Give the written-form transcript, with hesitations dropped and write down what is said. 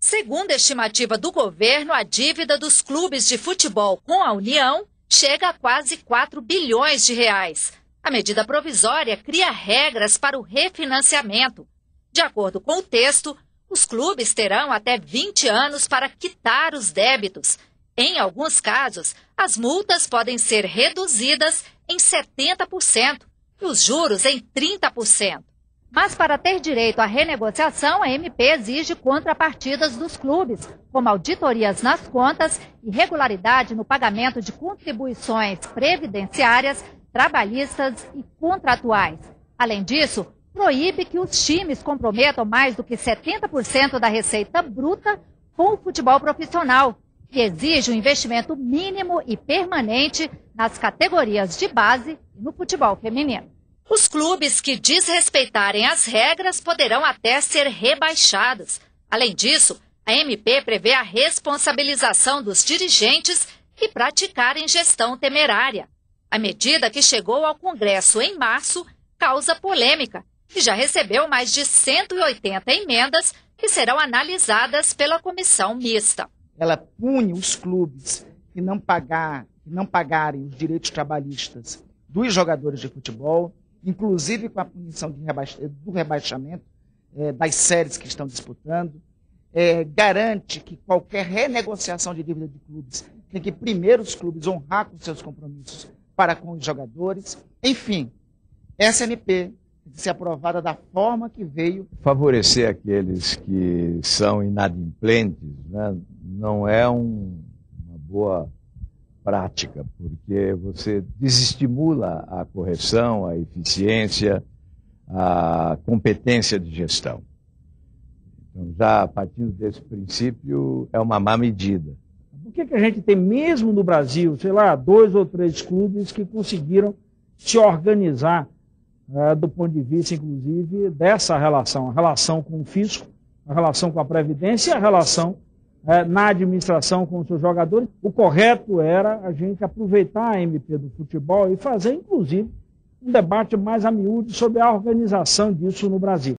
Segundo a estimativa do governo, a dívida dos clubes de futebol com a União chega a quase 4 bilhões de reais. A medida provisória cria regras para o refinanciamento. De acordo com o texto, os clubes terão até 20 anos para quitar os débitos. Em alguns casos, as multas podem ser reduzidas em 70% e os juros em 30%. Mas para ter direito à renegociação, a MP exige contrapartidas dos clubes, como auditorias nas contas, irregularidade no pagamento de contribuições previdenciárias, trabalhistas e contratuais. Além disso, proíbe que os times comprometam mais do que 70% da receita bruta com o futebol profissional e exige um investimento mínimo e permanente nas categorias de base e no futebol feminino. Os clubes que desrespeitarem as regras poderão até ser rebaixados. Além disso, a MP prevê a responsabilização dos dirigentes que praticarem gestão temerária. A medida, que chegou ao Congresso em março, causa polêmica e já recebeu mais de 180 emendas que serão analisadas pela comissão mista. Ela pune os clubes que não pagarem os direitos trabalhistas dos jogadores de futebol, inclusive com a punição do rebaixamento das séries que estão disputando. Garante que qualquer renegociação de dívida de clubes tem que primeiro os clubes honrar com seus compromissos para com os jogadores. Enfim, essa MP tem que ser aprovada da forma que veio. Favorecer aqueles que são inadimplentes, né, não é uma boa prática, porque você desestimula a correção, a eficiência, a competência de gestão. Então, já partindo desse princípio, é uma má medida. Por que a gente tem, mesmo no Brasil, 2 ou 3 clubes que conseguiram se organizar do ponto de vista, inclusive, dessa relação, a relação com o fisco, a relação com a Previdência e a relação na administração com os seus jogadores? O correto era a gente aproveitar a MP do futebol e fazer, inclusive, um debate mais a miúdo sobre a organização disso no Brasil.